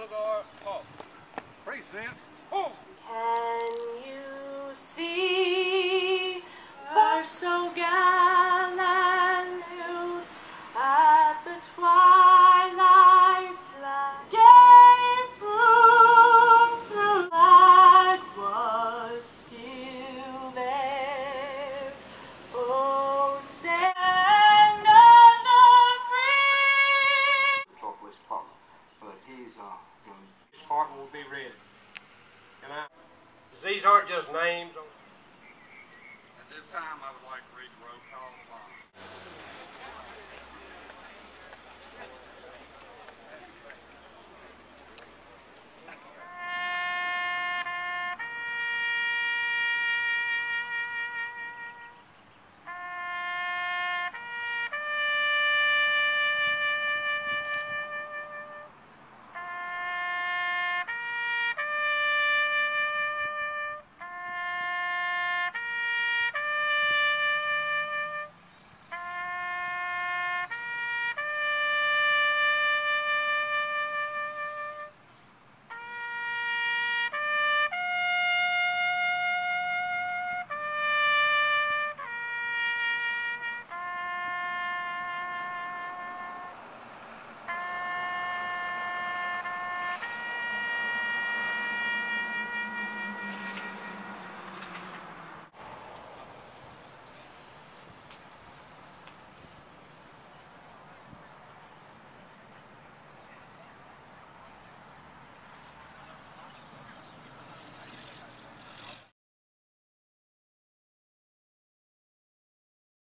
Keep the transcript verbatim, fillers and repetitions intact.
cigar pop. Present. Oh. Can you see her so gallant at the twilight's light gave proof the flag was still there? Oh, send of the free. Southwest Department, but his uh, his department will be ready. And I, these aren't just names on